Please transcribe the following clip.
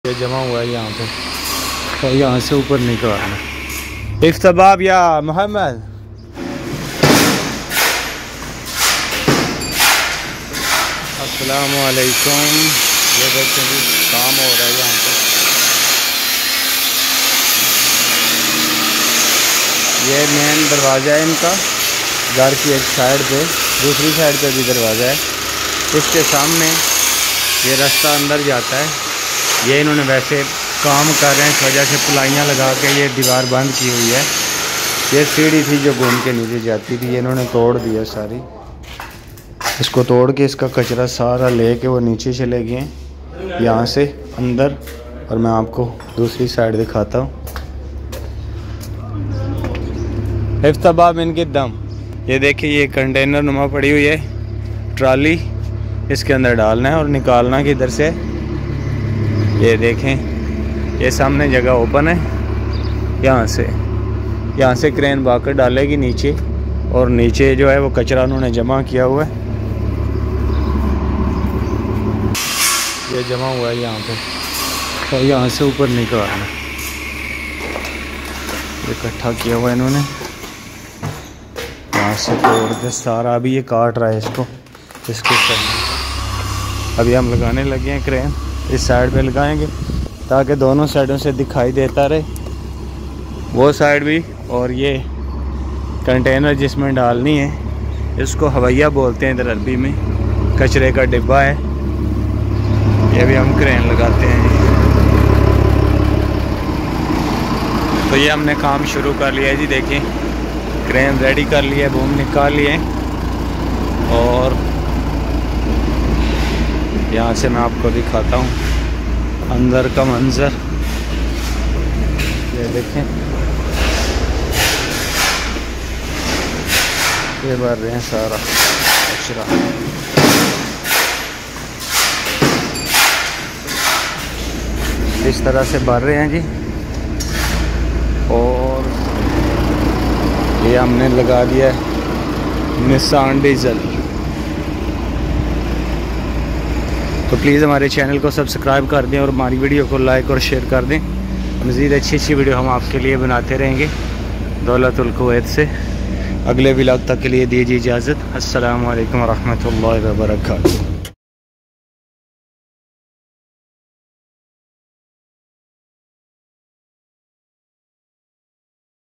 ये जमा हुआ है यहाँ पे, तो यहाँ से ऊपर निकालना। इफ्तबाब या मोहम्मद, अस्सलामु अलैकुम। ये देखते हैं काम हो रहा है यहाँ पे। ये मेन दरवाज़ा है इनका, घर की एक साइड पे, दूसरी साइड पे भी दरवाज़ा है। इसके सामने ये रास्ता अंदर जाता है। ये इन्होंने वैसे काम कर रहे हैं, इस वजह से प्लाइयाँ लगा के ये दीवार बंद की हुई है। ये सीढ़ी थी जो घूम के नीचे जाती थी, ये इन्होंने तोड़ दिया सारी। इसको तोड़ के इसका कचरा सारा लेके वो नीचे चले गए यहाँ से अंदर। और मैं आपको दूसरी साइड दिखाता हूँ। इफ्तबाब इनके दम, ये देखिए ये कंटेनर नुमा पड़ी हुई है, ट्राली इसके अंदर डालना है और निकालना किधर से। ये देखें, ये सामने जगह ओपन है, यहाँ से क्रेन बाकर डालेगी नीचे। और नीचे जो है वो कचरा उन्होंने जमा किया हुआ है, ये जमा हुआ है यहाँ पे, तो यहाँ से ऊपर निकालना। ये इकट्ठा किया हुआ है इन्होंने, यहाँ से तोड़ के सारा। अभी ये काट रहा है इसको करना। अभी हम लगाने लगे हैं क्रेन, इस साइड पे लगाएंगे ताकि दोनों साइडों से दिखाई देता रहे, वो साइड भी। और ये कंटेनर जिसमें डालनी है, इसको हवैया बोलते हैं इधर अरबी में, कचरे का डिब्बा है। ये भी हम क्रेन लगाते हैं। तो ये हमने काम शुरू कर लिया है जी। देखिए क्रेन रेडी कर लिया है, बूम निकाल लिए। और यहाँ से मैं आपको दिखाता हूँ अंदर का मंजर। ये देखें, ये भर रहे हैं सारा कचरा। इस तरह से भर रहे हैं जी। और ये हमने लगा दिया है निसान डीजल। तो प्लीज़ हमारे चैनल को सब्सक्राइब कर दें और हमारी वीडियो को लाइक और शेयर कर दें। मज़ीद अच्छी वीडियो हम आपके लिए बनाते रहेंगे दौलतुल कुवैत से। अगले व्लॉग तक के लिए दीजिए इजाज़त। अस्सलामु अलैकुम व रहमतुल्लाहि व बरकातुहू।